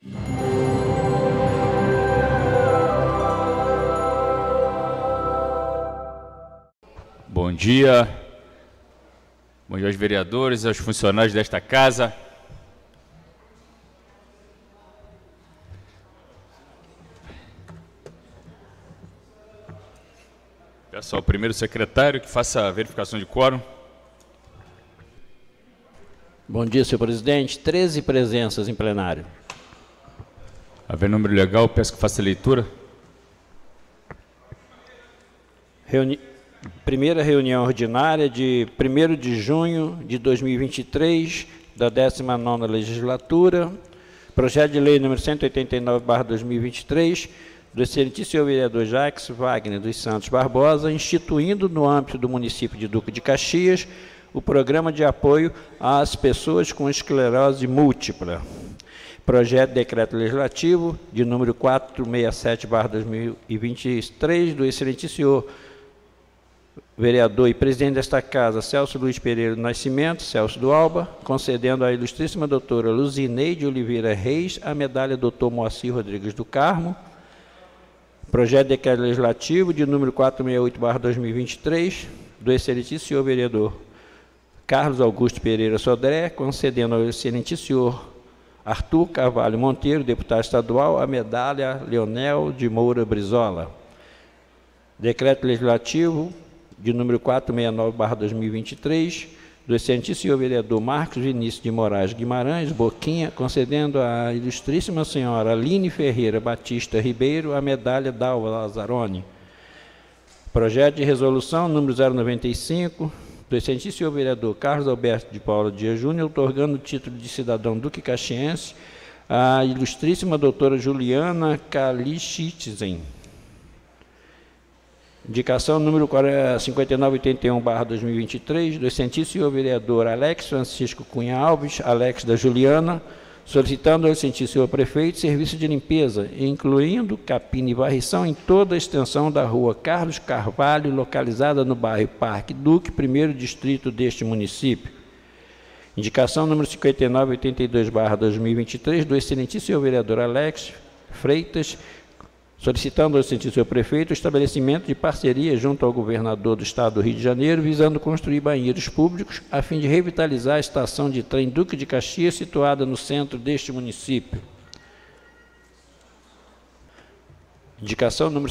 Bom dia. Bom dia aos vereadores, aos funcionários desta casa. Peço ao primeiro secretário que faça a verificação de quórum. Bom dia, senhor presidente. 13 presenças em plenário. Havendo número legal, peço que faça a leitura. Primeira reunião ordinária de 1º de junho de 2023, da 19ª legislatura. Projeto de lei número 189/2023, do excelentíssimo senhor vereador Jacques Wagner dos Santos Barbosa, instituindo no âmbito do município de Duque de Caxias o programa de apoio às pessoas com esclerose múltipla. Projeto de decreto legislativo de número 467/2023, do excelentíssimo senhor vereador e presidente desta casa, Celso Luiz Pereira do Nascimento, Celso do Alba, concedendo à ilustríssima doutora Luzineide Oliveira Reis a medalha doutor Moacir Rodrigues do Carmo. Projeto de decreto legislativo de número 468/2023, do excelentíssimo senhor vereador Carlos Augusto Pereira Sodré, concedendo ao excelentíssimo senhor Arthur Carvalho Monteiro, deputado estadual, a medalha Leonel de Moura Brizola. Decreto legislativo de número 469/2023, do excelentíssimo senhor vereador Marcos Vinícius de Moraes Guimarães, Boquinha, concedendo à ilustríssima senhora Aline Ferreira Batista Ribeiro a medalha Dalva Lazzaroni. Projeto de resolução número 095, do excelentíssimo senhor vereador Carlos Alberto de Paula Dias Júnior, outorgando o título de cidadão duque caxiense à ilustríssima doutora Juliana Kalichitzen. Indicação número 5981/2023, do excelentíssimo senhor vereador Alex Francisco Cunha Alves, Alex da Juliana, solicitando ao excelentíssimo senhor prefeito serviço de limpeza, incluindo capina e varrição em toda a extensão da rua Carlos Carvalho, localizada no bairro Parque Duque, 1º distrito deste município. Indicação número 5982/2023, do excelentíssimo senhor vereador Alex Freitas, solicitando ao excelentíssimo senhor prefeito o estabelecimento de parceria junto ao governador do estado do Rio de Janeiro, visando construir banheiros públicos, a fim de revitalizar a estação de trem Duque de Caxias, situada no centro deste município. Indicação número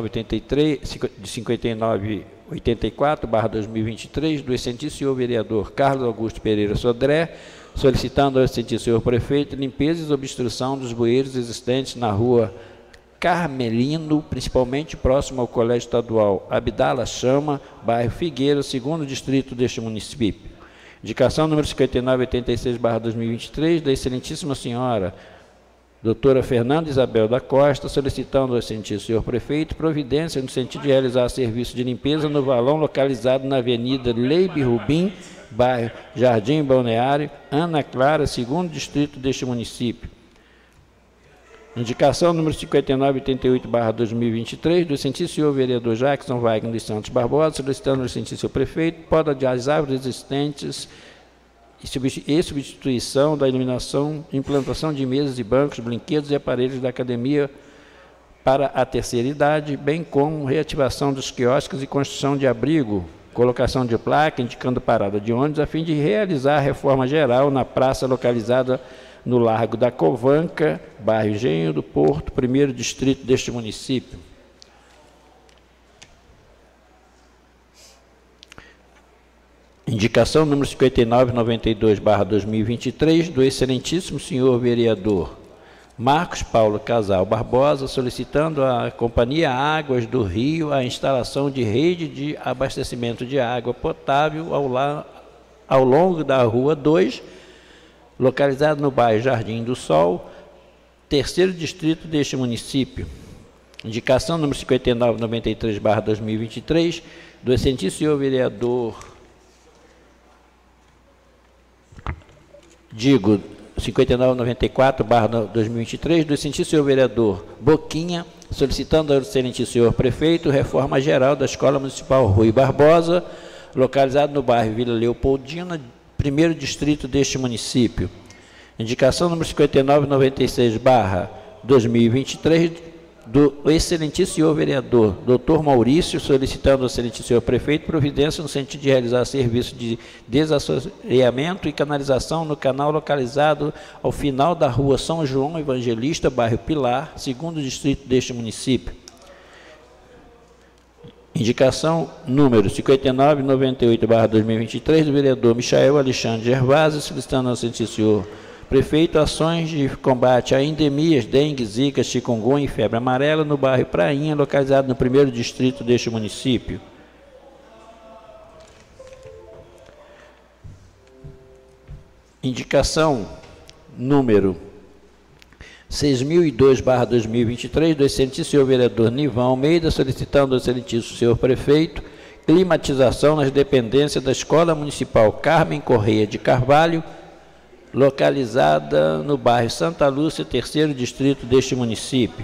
5984/2023, do excelentíssimo senhor vereador Carlos Augusto Pereira Sodré, solicitando ao excelentíssimo senhor prefeito limpeza e desobstrução dos bueiros existentes na rua Carmelino, principalmente próximo ao Colégio Estadual Abdala Chama, bairro Figueira, 2º distrito deste município. Indicação número 5986/2023, da excelentíssima senhora doutora Fernanda Isabel da Costa, solicitando ao excelentíssimo senhor prefeito providência no sentido de realizar serviço de limpeza no valão localizado na avenida Leibe Rubim, bairro Jardim Balneário, Ana Clara, 2º distrito deste município. Indicação número 5988/2023, do excelentíssimo senhor vereador Jackson Wagner dos Santos Barbosa, solicitando ao excelentíssimo senhor prefeito poda das árvores existentes e substituição da iluminação, implantação de mesas e bancos, brinquedos e aparelhos da academia para a terceira idade, bem como reativação dos quiosques e construção de abrigo, colocação de placa indicando parada de ônibus, a fim de realizar a reforma geral na praça localizada no Largo da Covanca, bairro Engenho do Porto, 1º distrito deste município. Indicação número 5992/2023, do excelentíssimo senhor vereador Marcos Paulo Casal Barbosa, solicitando à Companhia Águas do Rio a instalação de rede de abastecimento de água potável ao longo da Rua 2, localizado no bairro Jardim do Sol, 3º distrito deste município. Indicação número 5993/2023, do excelentíssimo senhor vereador, 5994/2023, do excelentíssimo senhor vereador Boquinha, solicitando ao excelentíssimo senhor prefeito reforma geral da Escola Municipal Rui Barbosa, localizado no bairro Vila Leopoldina, 1º distrito deste município. Indicação número 5996/2023, do excelentíssimo senhor vereador Dr. Maurício, solicitando ao excelentíssimo senhor prefeito providência no sentido de realizar serviço de desassoreamento e canalização no canal localizado ao final da rua São João Evangelista, bairro Pilar, segundo distrito deste município. Indicação número 5998/2023, do vereador Michael Alexandre Gervásio, solicitando ao excelentíssimo senhor prefeito ações de combate a endemias, dengue, zika, chikungunya e febre amarela no bairro Prainha, localizado no 1º distrito deste município. Indicação número 6002/2023, do excelentíssimo senhor vereador Nivan Almeida, solicitando ao excelentíssimo senhor prefeito climatização nas dependências da Escola Municipal Carmen Correia de Carvalho, localizada no bairro Santa Lúcia, 3º distrito deste município.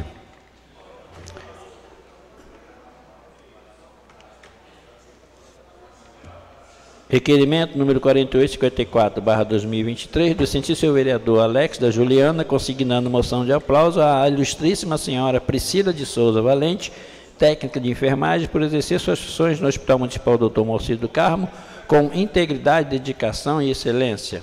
Requerimento número 4854/2023, do excelentíssimo senhor vereador Alex da Juliana, consignando moção de aplauso à ilustríssima senhora Priscila de Souza Valente, técnica de enfermagem, por exercer suas funções no Hospital Municipal Dr. Moacir do Carmo, com integridade, dedicação e excelência.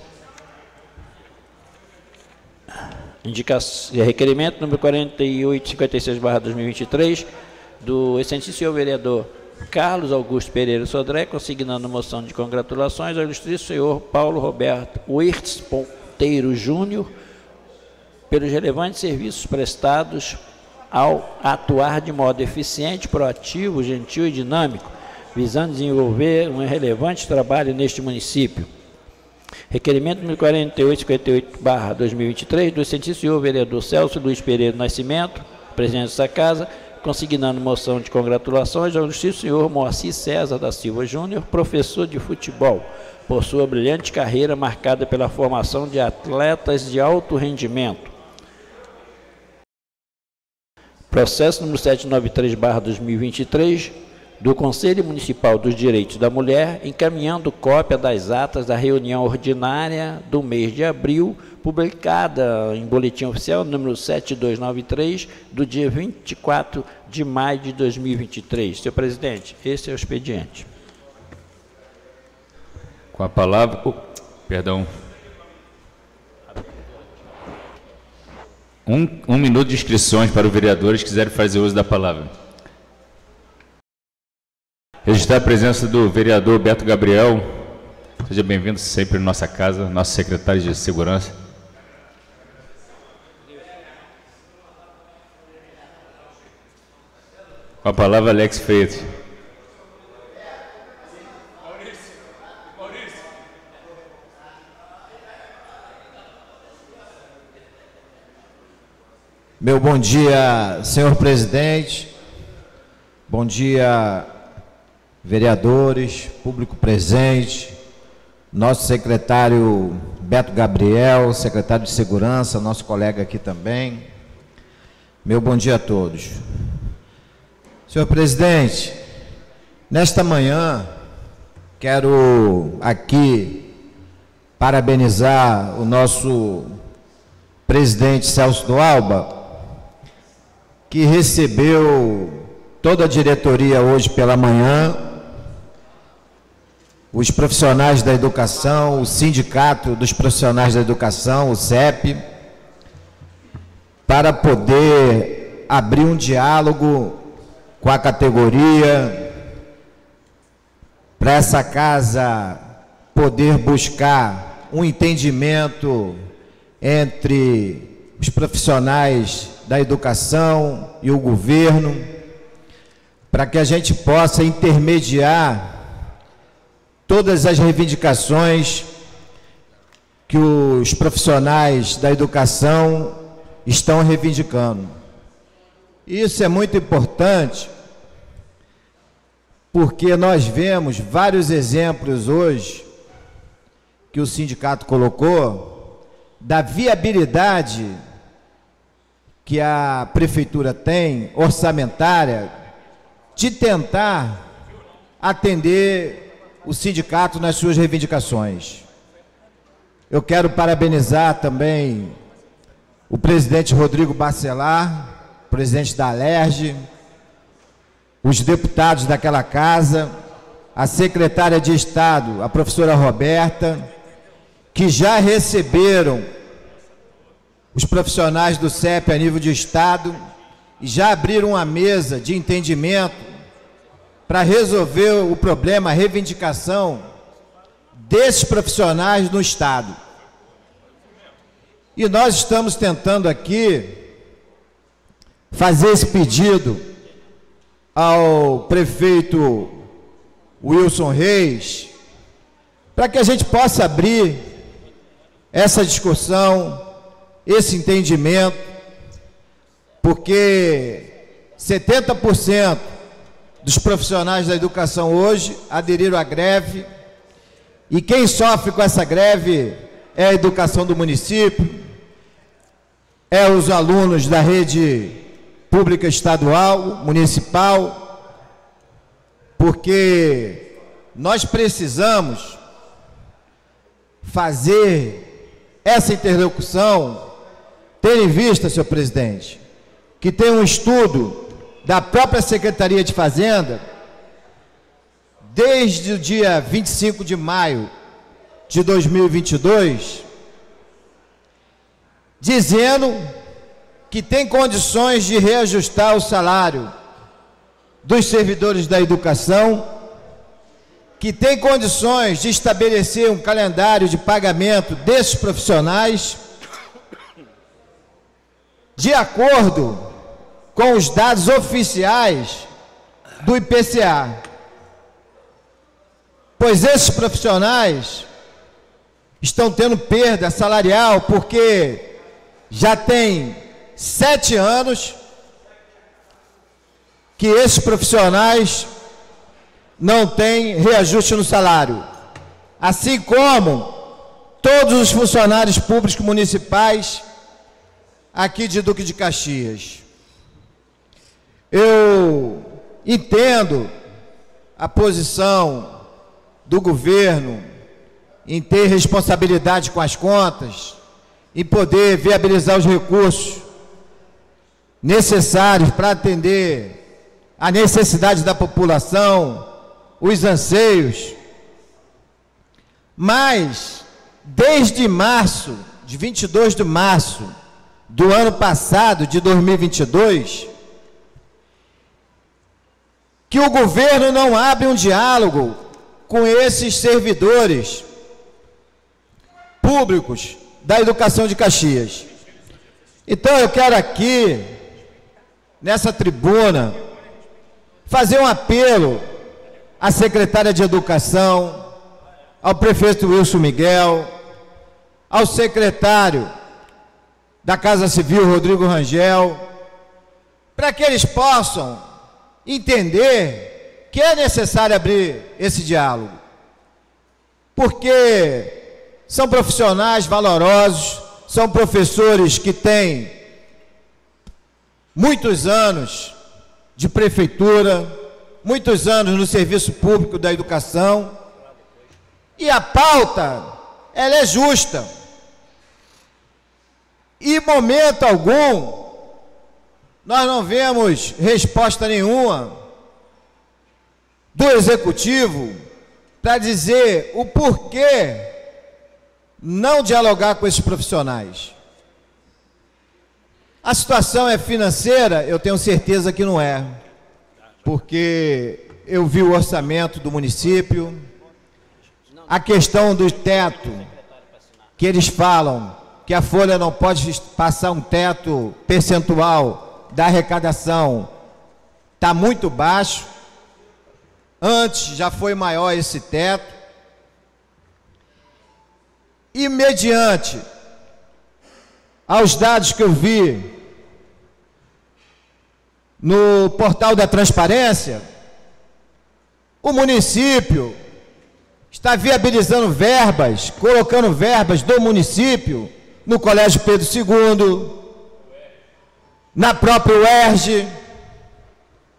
Requerimento número 4856/2023, do excelentíssimo senhor vereador Carlos Augusto Pereira Sodré, consignando moção de congratulações ao ilustríssimo senhor Paulo Roberto Wirtz Ponteiro Júnior, pelos relevantes serviços prestados ao atuar de modo eficiente, proativo, gentil e dinâmico, visando desenvolver um relevante trabalho neste município. Requerimento número 4858/2023, do excelentíssimo senhor vereador Celso Luiz Pereira Nascimento, presidente desta casa, consignando moção de congratulações ao ilustríssimo senhor Moacir César da Silva Júnior, professor de futebol, por sua brilhante carreira marcada pela formação de atletas de alto rendimento. Processo número 793/2023, do Conselho Municipal dos Direitos da Mulher, encaminhando cópia das atas da reunião ordinária do mês de abril, publicada em Boletim Oficial número 7293, do dia 24 de maio de 2023. Senhor presidente, esse é o expediente. Com a palavra... perdão. Um minuto de inscrições para os vereadores que quiserem fazer uso da palavra. Registrar a presença do vereador Beto Gabriel. Seja bem-vindo sempre na nossa casa, nosso secretário de Segurança. Com a palavra, Alex Freitas. Meu bom dia, senhor presidente. Bom dia, vereadores, público presente, nosso secretário Beto Gabriel, secretário de Segurança, nosso colega aqui também. Meu bom dia a todos. Senhor presidente, nesta manhã, quero aqui parabenizar o nosso presidente Celso do Alba, que recebeu toda a diretoria hoje pela manhã, os profissionais da educação, o Sindicato dos Profissionais da Educação, o CEP, para poder abrir um diálogo com a categoria, para essa casa poder buscar um entendimento entre os profissionais da educação e o governo, para que a gente possa intermediar todas as reivindicações que os profissionais da educação estão reivindicando. Isso é muito importante, porque nós vemos vários exemplos hoje que o sindicato colocou da viabilidade que a prefeitura tem, orçamentária, de tentar atender o sindicato nas suas reivindicações. Eu quero parabenizar também o presidente Rodrigo Bacelar, presidente da Alerj, os deputados daquela casa, a secretária de Estado, a professora Roberta, que já receberam os profissionais do CEP a nível de Estado e já abriram uma mesa de entendimento para resolver o problema, a reivindicação desses profissionais no Estado. E nós estamos tentando aqui fazer esse pedido ao prefeito Wilson Reis, para que a gente possa abrir essa discussão, esse entendimento, porque 70% dos profissionais da educação hoje aderiram à greve, e quem sofre com essa greve é a educação do município, é os alunos da rede pública estadual, municipal, porque nós precisamos fazer essa interlocução, tendo em vista, senhor presidente, que tem um estudo da própria Secretaria de Fazenda, desde o dia 25 de maio de 2022, dizendo que tem condições de reajustar o salário dos servidores da educação, que tem condições de estabelecer um calendário de pagamento desses profissionais, de acordo com os dados oficiais do IPCA. Pois esses profissionais estão tendo perda salarial porque já tem 7 anos que esses profissionais não têm reajuste no salário, assim como todos os funcionários públicos municipais aqui de Duque de Caxias. Eu entendo a posição do governo em ter responsabilidade com as contas, em poder viabilizar os recursos necessários para atender a necessidade da população, os anseios. Mas, desde março, de 22 de março do ano passado, de 2022, que o governo não abre um diálogo com esses servidores públicos da educação de Caxias. Então eu quero aqui, nessa tribuna, fazer um apelo à secretária de Educação, ao prefeito Wilson Miguel, ao secretário da Casa Civil, Rodrigo Rangel, para que eles possam entender que é necessário abrir esse diálogo, porque são profissionais valorosos, são professores que têm muitos anos de prefeitura, muitos anos no serviço público da educação, e a pauta, ela é justa. E, em momento algum, nós não vemos resposta nenhuma do Executivo para dizer o porquê não dialogar com esses profissionais. A situação é financeira? Eu tenho certeza que não é, porque eu vi o orçamento do município, a questão do teto, que eles falam que a Folha não pode passar um teto percentual da arrecadação, está muito baixo. Antes já foi maior esse teto. E mediante aos dados que eu vi no portal da transparência, o município está viabilizando verbas, colocando verbas do município no Colégio Pedro II, na própria UERJ,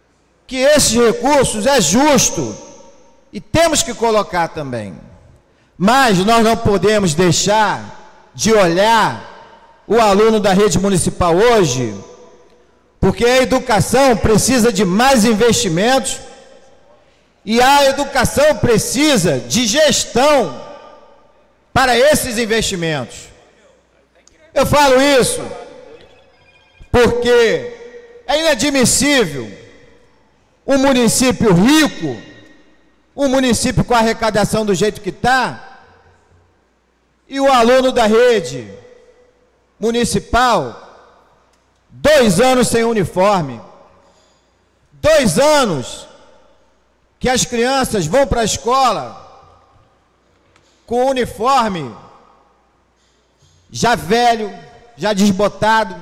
que esses recursos é justo e temos que colocar também. Mas nós não podemos deixar de olhar o aluno da rede municipal hoje, porque a educação precisa de mais investimentos e a educação precisa de gestão para esses investimentos. Eu falo isso porque é inadmissível um município rico, um município com a arrecadação do jeito que está, e o aluno da rede municipal, 2 anos sem uniforme, 2 anos que as crianças vão para a escola com uniforme já velho, já desbotado.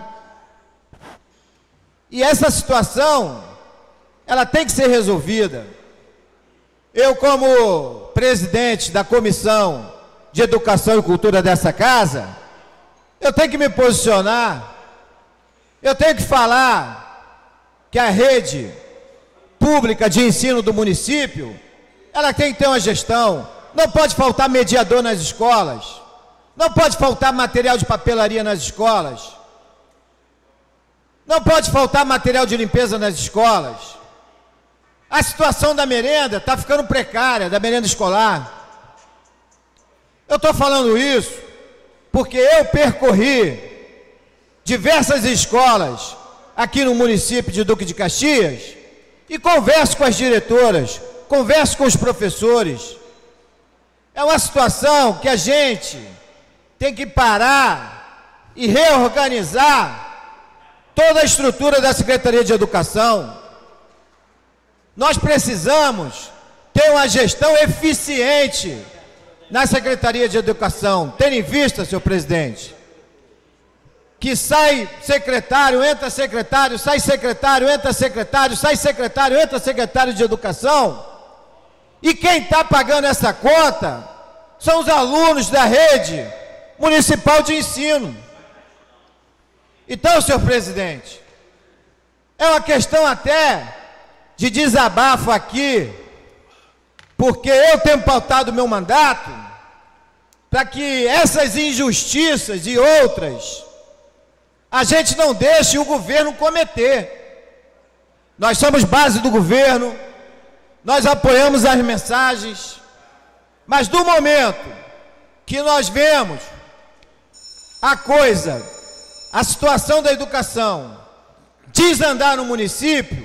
E essa situação, ela tem que ser resolvida. Eu, como presidente da Comissão de Educação e Cultura dessa casa, eu tenho que me posicionar, eu tenho que falar que a rede pública de ensino do município, ela tem que ter uma gestão. Não pode faltar mediador nas escolas, não pode faltar material de papelaria nas escolas, não pode faltar material de limpeza nas escolas. A situação da merenda está ficando precária, da merenda escolar. Eu estou falando isso porque eu percorri diversas escolas aqui no município de Duque de Caxias e converso com as diretoras, converso com os professores. É uma situação que a gente tem que parar e reorganizar toda a estrutura da Secretaria de Educação. Nós precisamos ter uma gestão eficiente na Secretaria de Educação, tendo em vista, senhor presidente, que sai secretário, entra secretário, sai secretário, entra secretário, sai secretário, entra secretário de Educação, e quem está pagando essa conta são os alunos da rede municipal de ensino. Então, senhor presidente, é uma questão até de desabafo aqui, porque eu tenho pautado o meu mandato para que essas injustiças e outras a gente não deixe o governo cometer. Nós somos base do governo, nós apoiamos as mensagens, mas do momento que nós vemos a situação da educação desandar no município,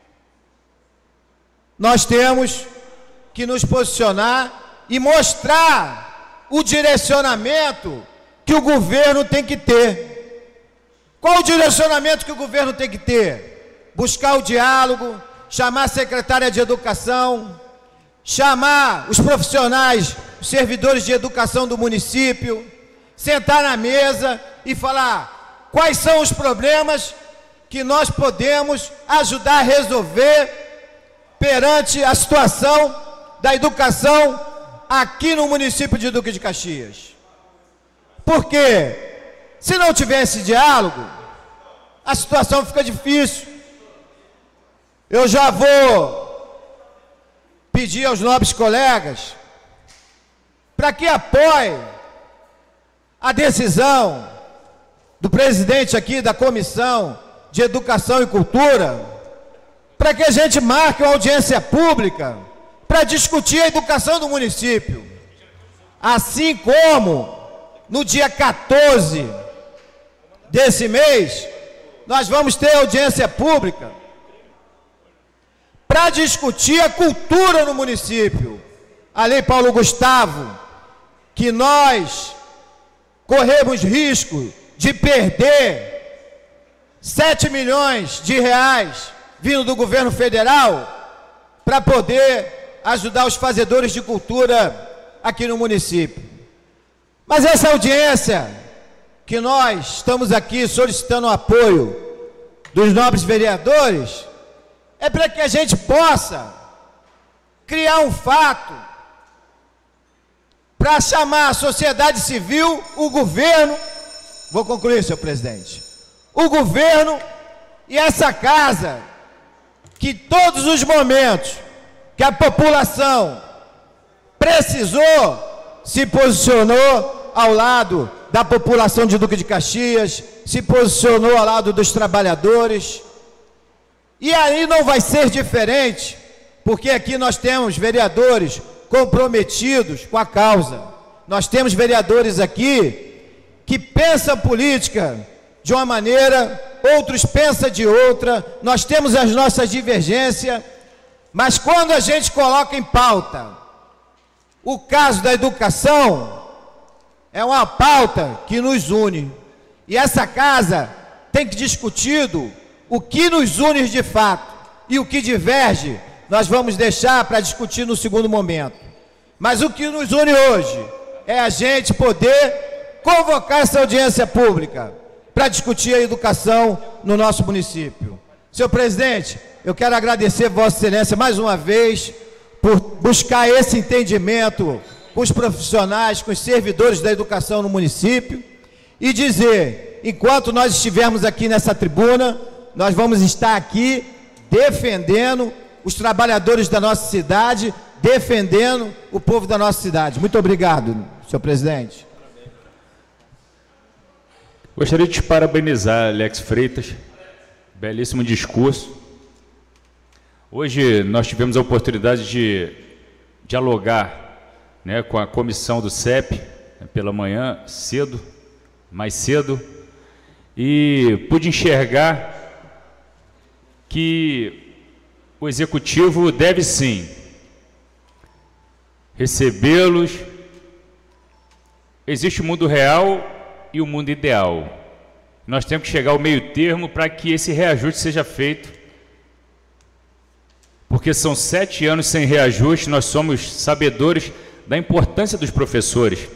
nós temos que nos posicionar e mostrar o direcionamento que o governo tem que ter. Qual o direcionamento que o governo tem que ter? Buscar o diálogo, chamar a secretária de Educação, chamar os profissionais, os servidores de educação do município, sentar na mesa e falar quais são os problemas que nós podemos ajudar a resolver perante a situação da educação aqui no município de Duque de Caxias. Porque se não tiver esse diálogo, a situação fica difícil. Eu já vou pedir aos nobres colegas para que apoiem a decisão do presidente aqui da Comissão de Educação e Cultura, para que a gente marque uma audiência pública para discutir a educação do município. Assim como no dia 14 desse mês, nós vamos ter audiência pública para discutir a cultura no município. A Lei Paulo Gustavo, que nós corremos risco de perder 7 milhões de reais vindo do governo federal para poder ajudar os fazedores de cultura aqui no município. Mas essa audiência que nós estamos aqui solicitando o apoio dos nobres vereadores é para que a gente possa criar um fato para chamar a sociedade civil, o governo, vou concluir, senhor presidente, o governo e essa casa, que todos os momentos que a população precisou, se posicionou ao lado da população de Duque de Caxias, se posicionou ao lado dos trabalhadores. E aí não vai ser diferente, porque aqui nós temos vereadores comprometidos com a causa. Nós temos vereadores aqui que pensam política de uma maneira, outros pensam de outra. Nós temos as nossas divergências, mas quando a gente coloca em pauta o caso da educação, é uma pauta que nos une. E essa casa tem que discutido o que nos une de fato e o que diverge, nós vamos deixar para discutir no segundo momento. Mas o que nos une hoje é a gente poder convocar essa audiência pública para discutir a educação no nosso município. Senhor presidente, eu quero agradecer Vossa Excelência mais uma vez por buscar esse entendimento com os profissionais, com os servidores da educação no município e dizer, enquanto nós estivermos aqui nessa tribuna, nós vamos estar aqui defendendo os trabalhadores da nossa cidade, defendendo o povo da nossa cidade. Muito obrigado, senhor presidente. Gostaria de te parabenizar, Alex Freitas, belíssimo discurso. Hoje nós tivemos a oportunidade de dialogar, né, com a comissão do CEP, pela manhã, cedo, mais cedo, e pude enxergar que o Executivo deve sim recebê-los. Existe o mundo real e o mundo ideal. Nós temos que chegar ao meio termo para que esse reajuste seja feito, porque são 7 anos sem reajuste. Nós somos sabedores da importância dos professores,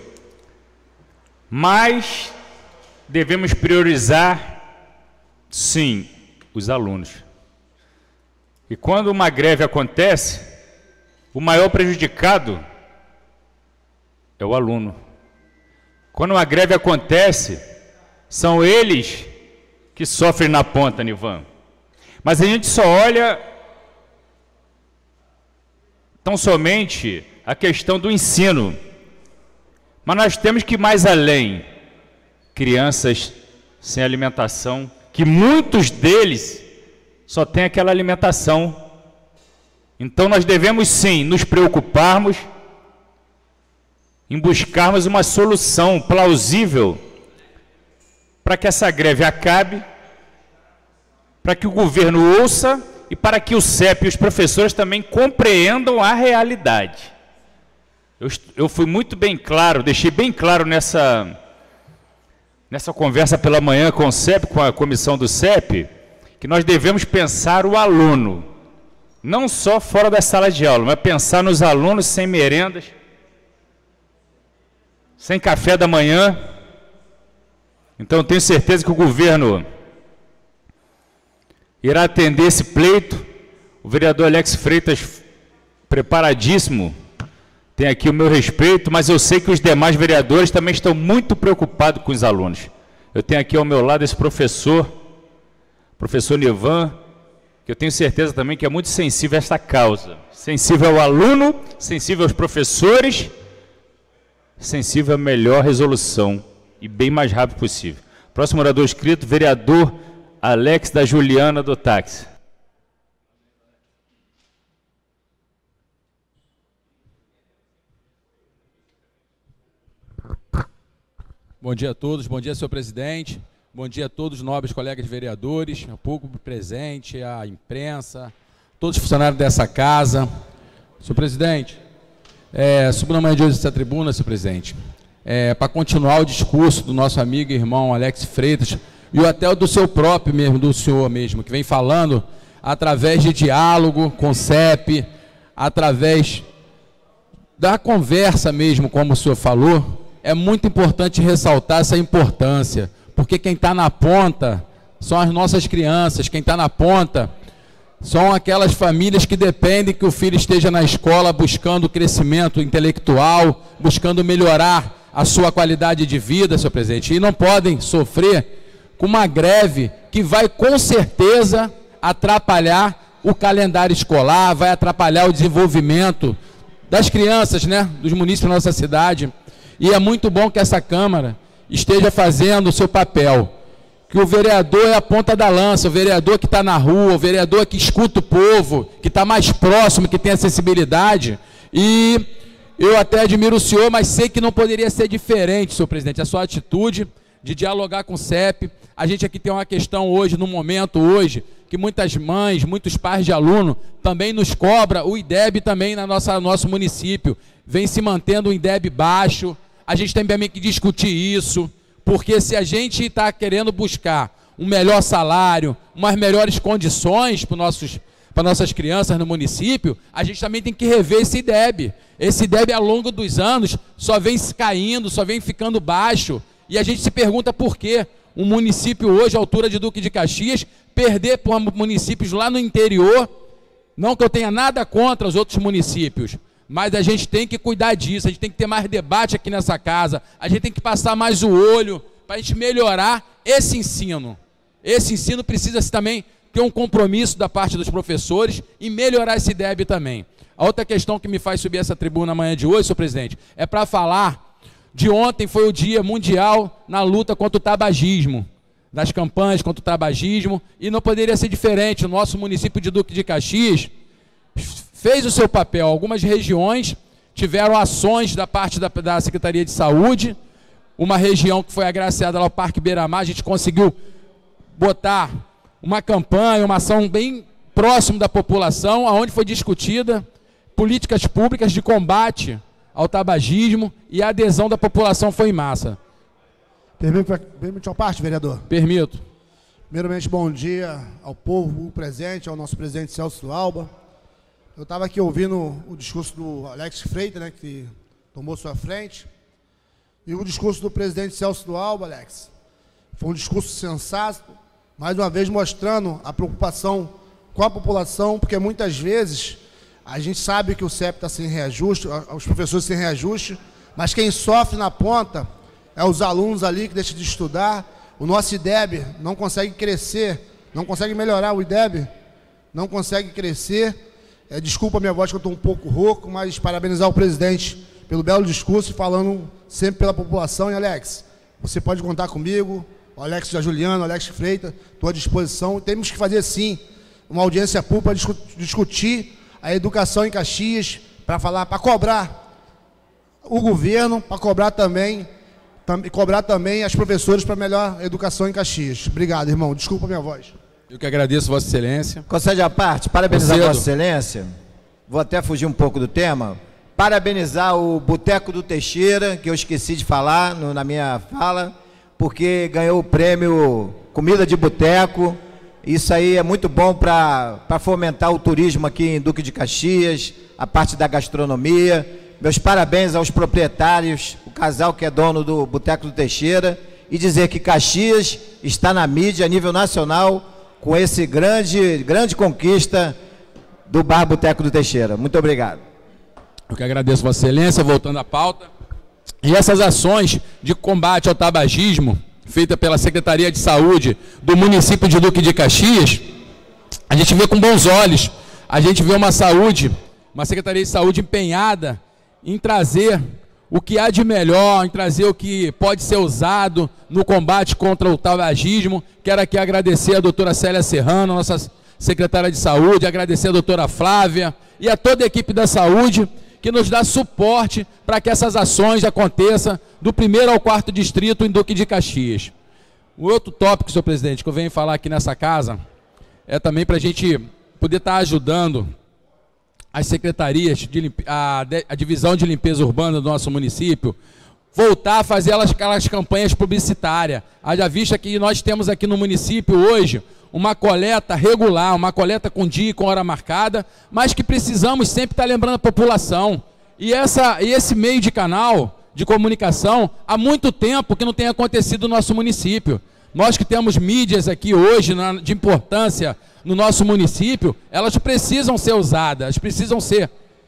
mas devemos priorizar, sim, os alunos. E quando uma greve acontece, o maior prejudicado é o aluno. Quando uma greve acontece, são eles que sofrem na ponta, Nivan. Mas a gente só olha tão somente a questão do ensino. Mas nós temos que ir mais além. Crianças sem alimentação, que muitos deles só têm aquela alimentação. Então nós devemos sim nos preocuparmos em buscarmos uma solução plausível para que essa greve acabe, para que o governo ouça e para que o CEP e os professores também compreendam a realidade. Eu fui muito bem claro, deixei bem claro nessa conversa pela manhã com o CEP, com a comissão do CEP, que nós devemos pensar o aluno, não só fora da sala de aula, mas pensar nos alunos sem merendas, sem café da manhã. Então eu tenho certeza que o governo irá atender esse pleito. O vereador Alex Freitas, preparadíssimo, tem aqui o meu respeito, mas eu sei que os demais vereadores também estão muito preocupados com os alunos. Eu tenho aqui ao meu lado esse professor Nivan, que eu tenho certeza também que é muito sensível a essa causa. Sensível ao aluno, sensível aos professores, sensível à melhor resolução e bem mais rápido possível. Próximo orador inscrito, vereador Alex da Juliana do Táxi. Bom dia a todos, bom dia, senhor presidente, bom dia a todos os nobres colegas vereadores, ao público presente, à imprensa, todos os funcionários dessa casa. Senhor presidente, subo na manhã de hoje essa tribuna, senhor presidente, para continuar o discurso do nosso amigo e irmão Alex Freitas, e até do seu próprio mesmo, do senhor mesmo, que vem falando através de diálogo com o CEP, através da conversa mesmo, como o senhor falou. É muito importante ressaltar essa importância, porque quem está na ponta são as nossas crianças, quem está na ponta são aquelas famílias que dependem que o filho esteja na escola buscando crescimento intelectual, buscando melhorar a sua qualidade de vida, senhor presidente, e não podem sofrer com uma greve que vai com certeza atrapalhar o calendário escolar, vai atrapalhar o desenvolvimento das crianças, né, dos munícipes da nossa cidade. E é muito bom que essa Câmara esteja fazendo o seu papel. Que o vereador é a ponta da lança, o vereador que está na rua, o vereador que escuta o povo, que está mais próximo, que tem acessibilidade. E eu até admiro o senhor, mas sei que não poderia ser diferente, senhor presidente, a sua atitude de dialogar com o CEP. A gente aqui tem uma questão hoje, no momento hoje, que muitas mães, muitos pais de aluno também nos cobram o IDEB também no nosso município. Vem se mantendo o IDEB baixo, a gente tem também que discutir isso, porque se a gente está querendo buscar um melhor salário, umas melhores condições para nossas crianças no município, a gente também tem que rever esse IDEB. Esse IDEB, ao longo dos anos, só vem caindo, só vem ficando baixo, e a gente se pergunta por quê. Um município hoje, à altura de Duque de Caxias, perder por municípios lá no interior, não que eu tenha nada contra os outros municípios, mas a gente tem que cuidar disso, a gente tem que ter mais debate aqui nessa casa, a gente tem que passar mais o olho para a gente melhorar esse ensino. Esse ensino precisa também ter um compromisso da parte dos professores e melhorar esse IDEB também. A outra questão que me faz subir essa tribuna amanhã de hoje, senhor presidente, é para falar de ontem foi o Dia Mundial na luta contra o tabagismo, das campanhas contra o tabagismo, e não poderia ser diferente. O nosso município de Duque de Caxias fez o seu papel. Algumas regiões tiveram ações da parte da Secretaria de Saúde, uma região que foi agraciada lá, o Parque Beira-Mar, a gente conseguiu botar uma campanha, uma ação bem próximo da população, onde foi discutida políticas públicas de combate ao tabagismo, e a adesão da população foi em massa. Permite uma parte, vereador? Permito. Primeiramente, bom dia ao povo presente, ao nosso presidente Celso do Alba. Eu estava aqui ouvindo o discurso do Alex Freitas, né, que tomou sua frente, e o discurso do presidente Celso do Alba, Alex, foi um discurso sensato, mais uma vez mostrando a preocupação com a população, porque muitas vezes a gente sabe que o CEP está sem reajuste, os professores sem reajuste, mas quem sofre na ponta é os alunos ali que deixam de estudar. O nosso IDEB não consegue crescer, não consegue melhorar o IDEB, não consegue crescer. Desculpa a minha voz que eu estou um pouco rouco, mas parabenizar o presidente pelo belo discurso, falando sempre pela população. E Alex, você pode contar comigo, o Alex da Juliana, o Alex Freitas, estou à disposição. Temos que fazer sim uma audiência pública para discutir a educação em Caxias, para falar, para cobrar o governo, para cobrar também as professores para melhor educação em Caxias. Obrigado, irmão. Desculpa a minha voz. Eu que agradeço, Vossa Excelência. Concede a parte, parabenizar Vossa Excelência. Vou até fugir um pouco do tema. Parabenizar o Boteco do Teixeira, que eu esqueci de falar na minha fala, porque ganhou o prêmio Comida de Boteco. Isso aí é muito bom para fomentar o turismo aqui em Duque de Caxias, a parte da gastronomia. Meus parabéns aos proprietários, o casal que é dono do Boteco do Teixeira, e dizer que Caxias está na mídia a nível nacional com esse grande conquista do Bar Boteco do Teixeira. Muito obrigado. Eu que agradeço, Vossa Excelência. Voltando à pauta. E essas ações de combate ao tabagismo, feita pela Secretaria de Saúde do município de Duque de Caxias, a gente vê com bons olhos. A gente vê uma Secretaria de Saúde empenhada em trazer o que há de melhor, em trazer o que pode ser usado no combate contra o tabagismo. Quero aqui agradecer a doutora Célia Serrano, nossa secretária de Saúde, agradecer a doutora Flávia e a toda a equipe da saúde que nos dá suporte para que essas ações aconteçam do 1º ao 4º distrito em Duque de Caxias. O outro tópico, senhor presidente, que eu venho falar aqui nessa casa, é também para a gente poder estar ajudando as secretarias, a divisão de limpeza urbana do nosso município, voltar a fazer aquelas campanhas publicitárias. Haja vista que nós temos aqui no município hoje uma coleta regular, uma coleta com dia e com hora marcada, mas que precisamos sempre estar lembrando a população. E esse meio de canal de comunicação, há muito tempo que não tem acontecido no nosso município. Nós que temos mídias aqui hoje de importância no nosso município, elas precisam ser usadas, elas precisam ser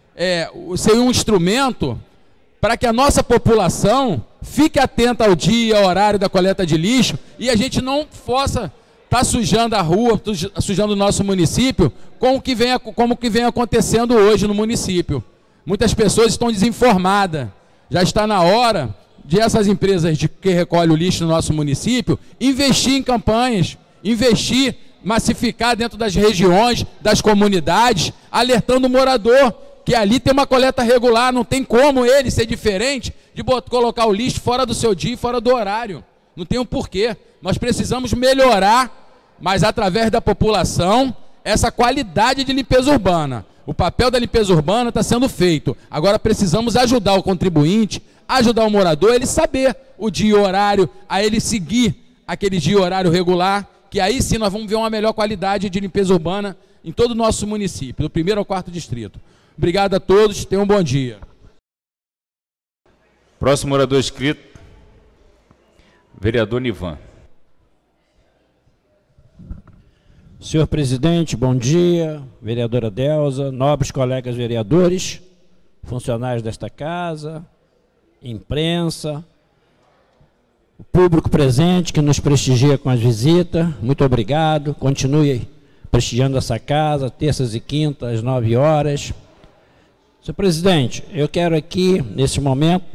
um instrumento para que a nossa população fique atenta ao dia, ao horário da coleta de lixo, e a gente não possa estar sujando a rua, sujando o nosso município, como que vem acontecendo hoje no município. Muitas pessoas estão desinformadas. Já está na hora de essas empresas que recolhem o lixo no nosso município investir em campanhas, investir, massificar dentro das regiões, das comunidades, alertando o morador que ali tem uma coleta regular, não tem como ele ser diferente de colocar o lixo fora do seu dia e fora do horário. Não tem um porquê. Nós precisamos melhorar, mas através da população, essa qualidade de limpeza urbana. O papel da limpeza urbana está sendo feito. Agora precisamos ajudar o contribuinte, ajudar o morador, ele saber o dia e horário, a ele seguir aquele dia e horário regular, que aí sim nós vamos ver uma melhor qualidade de limpeza urbana em todo o nosso município, do 1º ao 4º distrito. Obrigado a todos, tenham um bom dia. Próximo orador inscrito, vereador Nivan. Senhor presidente, bom dia, vereadora Delza, nobres colegas vereadores, funcionários desta casa, imprensa, o público presente que nos prestigia com as visitas, muito obrigado, continue prestigiando essa casa, terças e quintas, às 9 horas. Senhor presidente, eu quero aqui, nesse momento,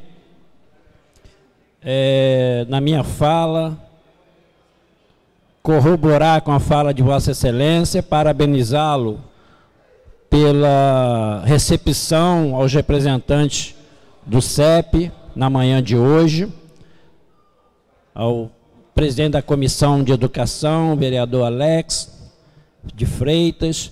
na minha fala, corroborar com a fala de Vossa Excelência, parabenizá-lo pela recepção aos representantes do CEP na manhã de hoje, ao presidente da Comissão de Educação, o vereador Alex de Freitas.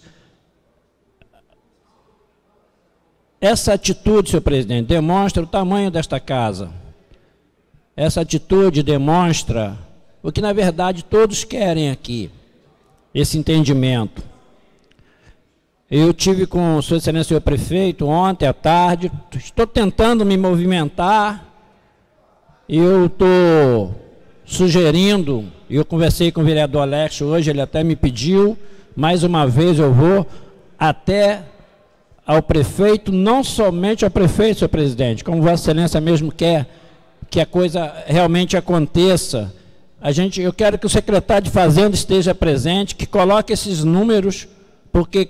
Essa atitude, senhor presidente, demonstra o tamanho desta casa. Essa atitude demonstra o que, na verdade, todos querem aqui, esse entendimento. Eu tive com sua excelência, senhor prefeito, ontem à tarde, estou tentando me movimentar, eu estou sugerindo, eu conversei com o vereador Alex hoje, ele até me pediu, mais uma vez eu vou até ao prefeito, não somente ao prefeito, senhor presidente, como Vossa Excelência mesmo quer que a coisa realmente aconteça. Eu quero que o secretário de Fazenda esteja presente, que coloque esses números, porque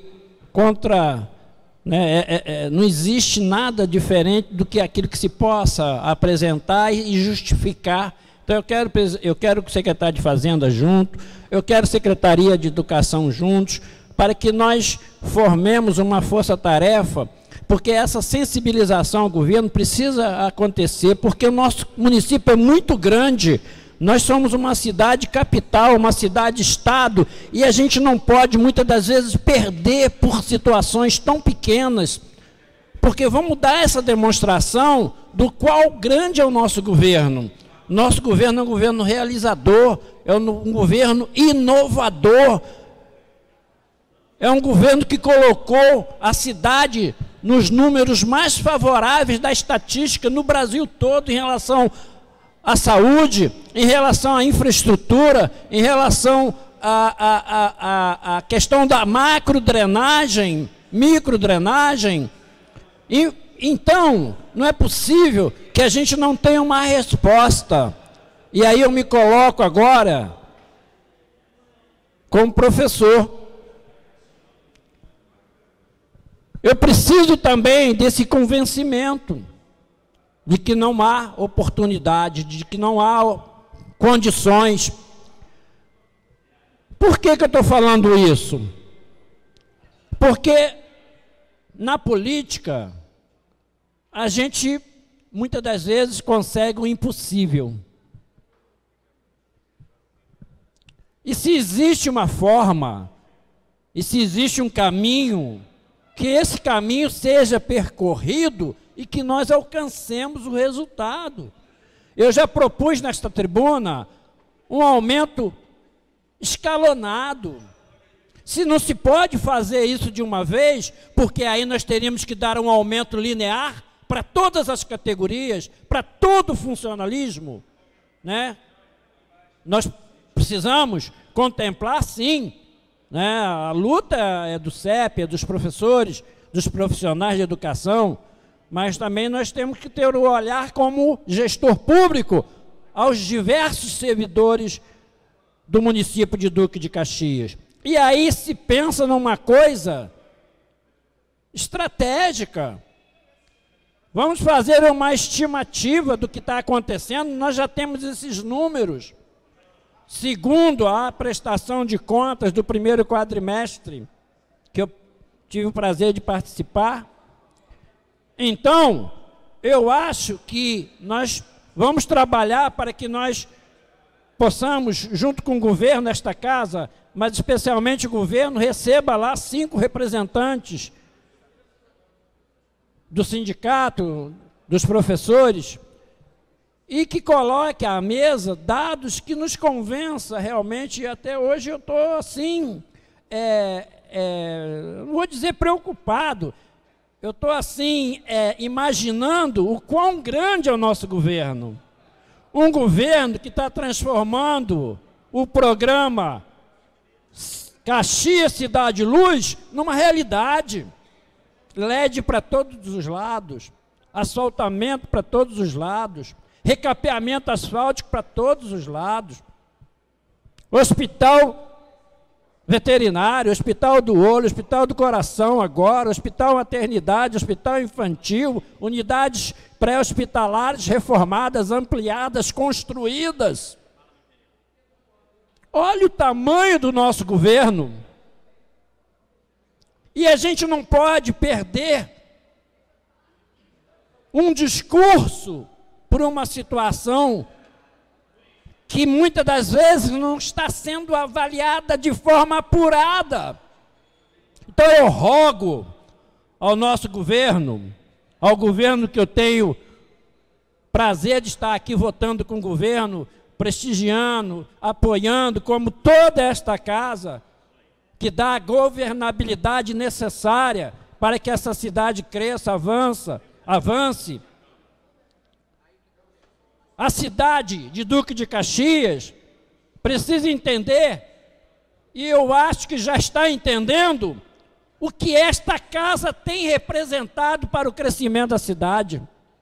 não existe nada diferente do que aquilo que se possa apresentar e justificar. Então eu quero que o secretário de Fazenda junto, eu quero a Secretaria de Educação juntos, para que nós formemos uma força-tarefa, porque essa sensibilização ao governo precisa acontecer, porque o nosso município é muito grande, nós somos uma cidade capital, uma cidade-estado, e a gente não pode, muitas das vezes, perder por situações tão pequenas, porque vamos dar essa demonstração do qual grande é o nosso governo. Nosso governo é um governo realizador, é um governo inovador, é um governo que colocou a cidade nos números mais favoráveis da estatística no Brasil todo em relação à saúde, em relação à infraestrutura, em relação à questão da macrodrenagem, microdrenagem. Então, não é possível que a gente não tenha uma resposta. E aí eu me coloco agora como professor. Eu preciso também desse convencimento de que não há oportunidade, de que não há condições. Por que eu estou falando isso? Porque na política, a gente, muitas das vezes, consegue o impossível. E se existe uma forma, e se existe um caminho, que esse caminho seja percorrido e que nós alcancemos o resultado. Eu já propus nesta tribuna um aumento escalonado. Se não se pode fazer isso de uma vez, porque aí nós teríamos que dar um aumento linear para todas as categorias, para todo o funcionalismo, né? Nós precisamos contemplar, sim, né? A luta é do CEP, é dos professores, dos profissionais de educação, mas também nós temos que ter o olhar como gestor público aos diversos servidores do município de Duque de Caxias. E aí se pensa numa coisa estratégica. Vamos fazer uma estimativa do que está acontecendo. Nós já temos esses números. Segundo a prestação de contas do primeiro quadrimestre, que eu tive o prazer de participar. Então, eu acho que nós vamos trabalhar para que nós possamos, junto com o governo desta casa, mas especialmente o governo, receba lá 5 representantes do sindicato, dos professores, e que coloque à mesa dados que nos convença realmente. E até hoje eu estou assim, não vou dizer preocupado, eu estou assim, imaginando o quão grande é o nosso governo. Um governo que está transformando o programa Caxias Cidade Luz numa realidade. LED para todos os lados, asfaltamento para todos os lados, recapeamento asfáltico para todos os lados, hospital veterinário, hospital do olho, hospital do coração agora, hospital maternidade, hospital infantil, unidades pré-hospitalares reformadas, ampliadas, construídas. Olha o tamanho do nosso governo. E a gente não pode perder um discurso por uma situação que muitas das vezes não está sendo avaliada de forma apurada. Então eu rogo ao nosso governo, ao governo que eu tenho prazer de estar aqui votando com o governo, prestigiando, apoiando, como toda esta casa, que dá a governabilidade necessária para que essa cidade cresça, avance. A cidade de Duque de Caxias precisa entender, e eu acho que já está entendendo, o que esta casa tem representado para o crescimento da cidade.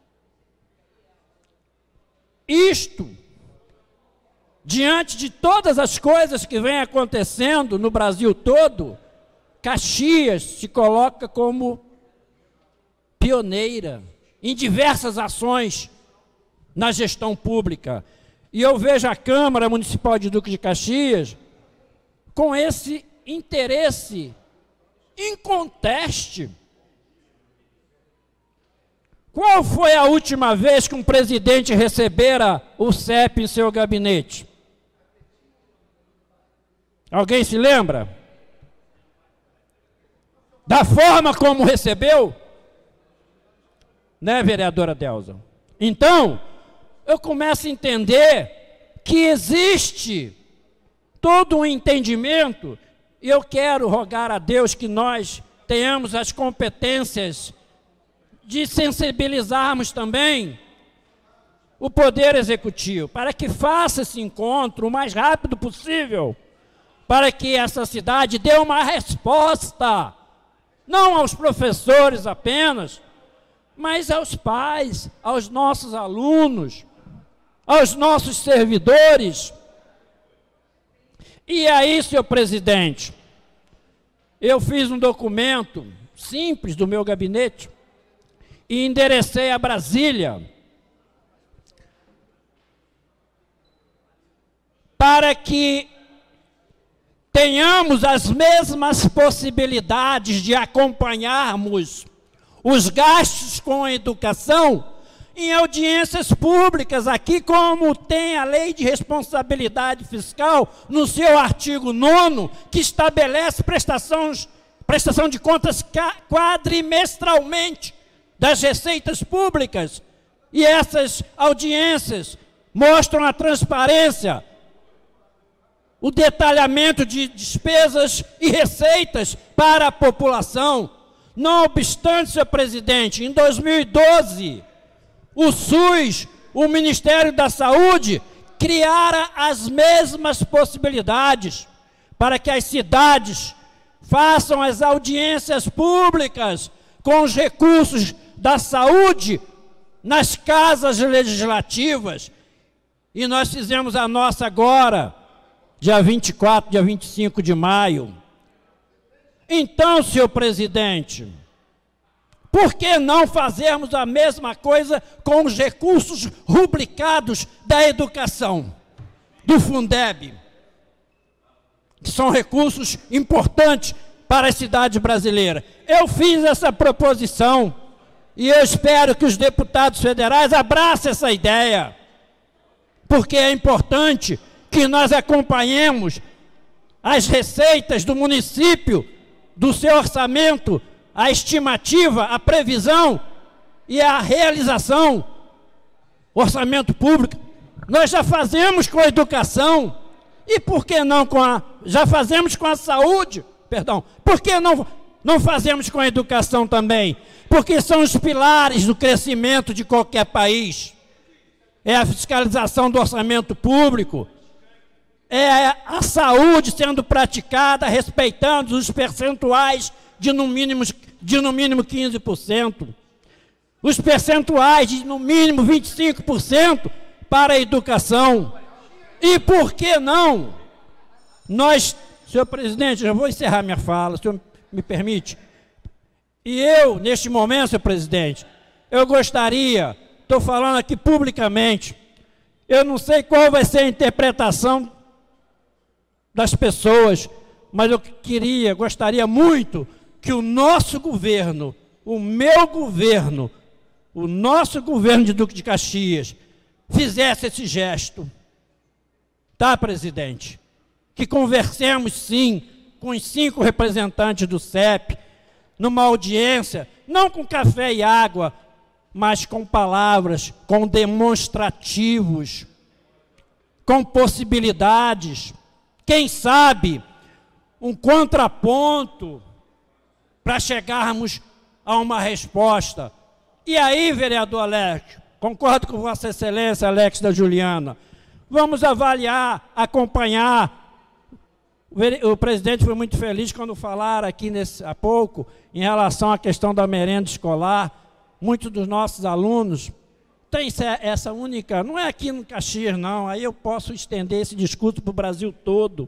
Isto, diante de todas as coisas que vêm acontecendo no Brasil todo, Caxias se coloca como pioneira em diversas ações na gestão pública. E eu vejo a Câmara Municipal de Duque de Caxias com esse interesse inconteste. Qual foi a última vez que um presidente recebera o CEP em seu gabinete? Alguém se lembra? Da forma como recebeu? Né, vereadora Delza? Então, eu começo a entender que existe todo um entendimento, e eu quero rogar a Deus que nós tenhamos as competências de sensibilizarmos também o Poder Executivo, para que faça esse encontro o mais rápido possível, para que essa cidade dê uma resposta, não aos professores apenas, mas aos pais, aos nossos alunos, aos nossos servidores. E aí, senhor presidente, eu fiz um documento simples do meu gabinete e enderecei a Brasília para que tenhamos as mesmas possibilidades de acompanharmos os gastos com a educação em audiências públicas, aqui como tem a Lei de Responsabilidade Fiscal, no seu artigo 9º, que estabelece prestação de contas quadrimestralmente das receitas públicas, e essas audiências mostram a transparência, o detalhamento de despesas e receitas para a população. Não obstante, senhor presidente, em 2012, o SUS, o Ministério da Saúde, criara as mesmas possibilidades para que as cidades façam as audiências públicas com os recursos da saúde nas casas legislativas. E nós fizemos a nossa agora, dia 24, dia 25 de maio. Então, senhor presidente, Por que não fazermos a mesma coisa com os recursos rubricados da educação, do Fundeb, que são recursos importantes para as cidades brasileiras? Eu fiz essa proposição e eu espero que os deputados federais abracem essa ideia, porque é importante que nós acompanhemos as receitas do município, do seu orçamento, a estimativa, a previsão e a realização. Orçamento público, nós já fazemos com a educação, e por que não com a... já fazemos com a saúde, perdão, por que não fazemos com a educação também? Porque são os pilares do crescimento de qualquer país. É a fiscalização do orçamento público, é a saúde sendo praticada respeitando os percentuais de no mínimo 15%, os percentuais de no mínimo 25% para a educação. E por que não? Nós, senhor presidente, já vou encerrar minha fala, o senhor me permite? E eu, neste momento, senhor presidente, eu gostaria, estou falando aqui publicamente, eu não sei qual vai ser a interpretação das pessoas, mas eu gostaria muito que o nosso governo, o meu governo, o nosso governo de Duque de Caxias, fizesse esse gesto. Tá, presidente? Que conversemos, sim, com os 5 representantes do CEP, numa audiência, não com café e água, mas com palavras, com demonstrativos, com possibilidades, quem sabe um contraponto para chegarmos a uma resposta. E aí, vereador Alex, concordo com Vossa Excelência, Alex da Juliana, vamos avaliar, acompanhar. O presidente foi muito feliz quando falaram aqui há pouco em relação à questão da merenda escolar. Muitos dos nossos alunos têm essa única, não é aqui no Caxias não, aí eu posso estender esse discurso para o Brasil todo.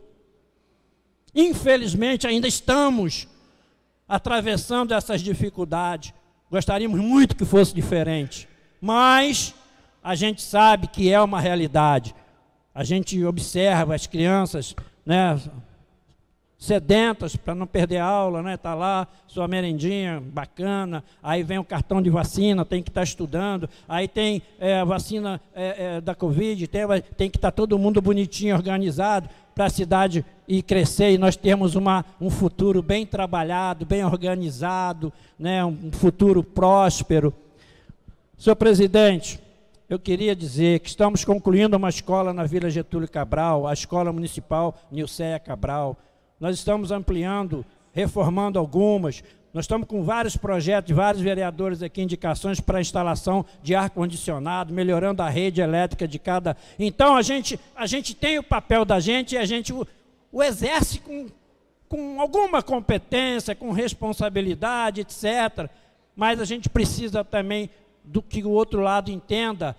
Infelizmente ainda estamos atravessando essas dificuldades. Gostaríamos muito que fosse diferente, mas a gente sabe que é uma realidade. A gente observa as crianças, né, sedentas para não perder aula, né, tá lá, sua merendinha bacana, aí vem o cartão de vacina, tem que estar estudando, aí tem a vacina da Covid, tem que estar todo mundo bonitinho, organizado, para a cidade ir crescer e nós termos um futuro bem trabalhado, bem organizado, né, um futuro próspero. Senhor presidente, eu queria dizer que estamos concluindo uma escola na Vila Getúlio Cabral, a Escola Municipal Nilceia Cabral. Nós estamos ampliando, reformando algumas. Nós estamos com vários projetos, vários vereadores aqui, indicações para a instalação de ar-condicionado, melhorando a rede elétrica de cada... Então, a gente tem o papel da gente e a gente o exerce com alguma competência, com responsabilidade, etc. Mas a gente precisa também do que o outro lado entenda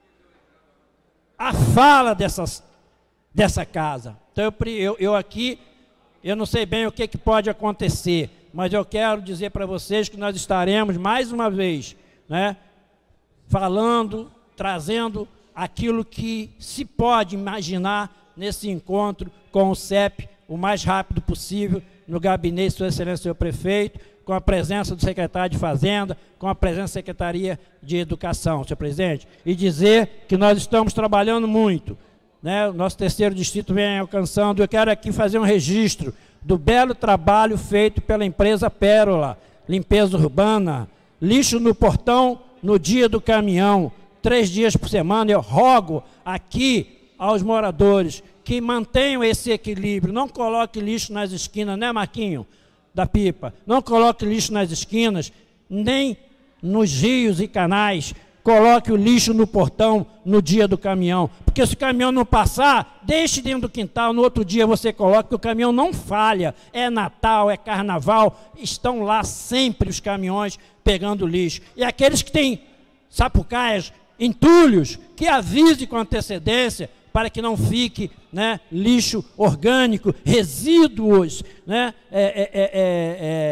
a fala dessa casa. Então, eu aqui... Eu não sei bem o que pode acontecer, mas eu quero dizer para vocês que nós estaremos, mais uma vez, né, falando, trazendo aquilo que se pode imaginar nesse encontro com o CEP, o mais rápido possível, no gabinete, Sua Excelência, senhor prefeito, com a presença do secretário de Fazenda, com a presença da Secretaria de Educação, senhor presidente, e dizer que nós estamos trabalhando muito. Né, o nosso 3º distrito vem alcançando. Eu quero aqui fazer um registro do belo trabalho feito pela empresa Pérola, limpeza urbana, lixo no portão no dia do caminhão, 3 dias por semana. Eu rogo aqui aos moradores que mantenham esse equilíbrio, não coloque lixo nas esquinas, né, Marquinho, da Pipa? Não coloque lixo nas esquinas, nem nos rios e canais. Coloque o lixo no portão no dia do caminhão, porque se o caminhão não passar, deixe dentro do quintal, no outro dia você coloca, porque o caminhão não falha, é Natal, é Carnaval, estão lá sempre os caminhões pegando lixo. E aqueles que têm sapucaias, entulhos, que avise com antecedência, para que não fique, né, lixo orgânico, resíduos, né,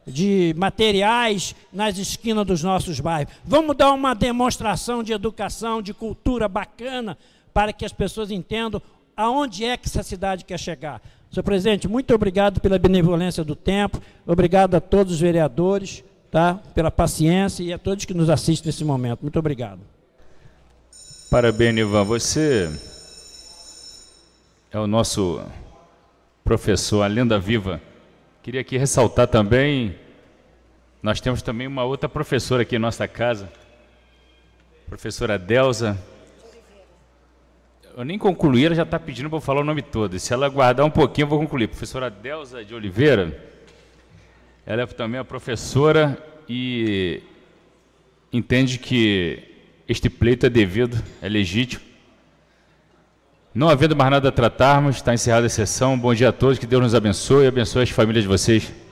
de materiais nas esquinas dos nossos bairros. Vamos dar uma demonstração de educação, de cultura bacana, para que as pessoas entendam aonde é que essa cidade quer chegar. Senhor presidente, muito obrigado pela benevolência do tempo, obrigado a todos os vereadores, tá, pela paciência e a todos que nos assistem nesse momento. Muito obrigado. Parabéns, Ivan. Você é o nosso professor, a lenda viva. Queria aqui ressaltar também, nós temos também uma outra professora aqui em nossa casa, professora Delza. Eu nem concluí, ela já está pedindo para eu falar o nome todo. Se ela aguardar um pouquinho, eu vou concluir. Professora Delza de Oliveira, ela é também a professora e entende que este pleito é devido, é legítimo. Não havendo mais nada a tratarmos, está encerrada a sessão. Bom dia a todos, que Deus nos abençoe e abençoe as famílias de vocês.